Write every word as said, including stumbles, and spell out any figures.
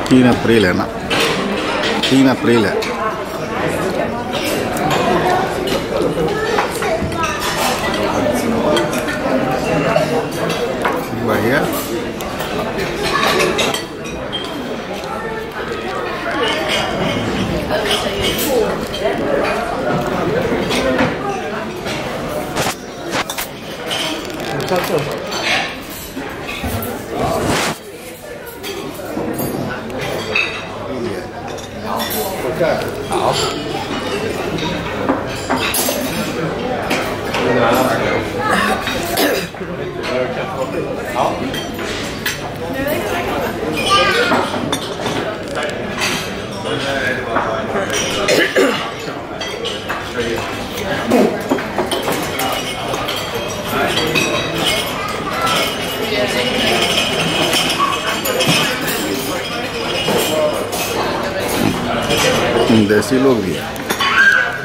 तीन अप्रैल है ना, तीन अप्रैल है। बढ़िया। 好。好。 देसी लोग भी है।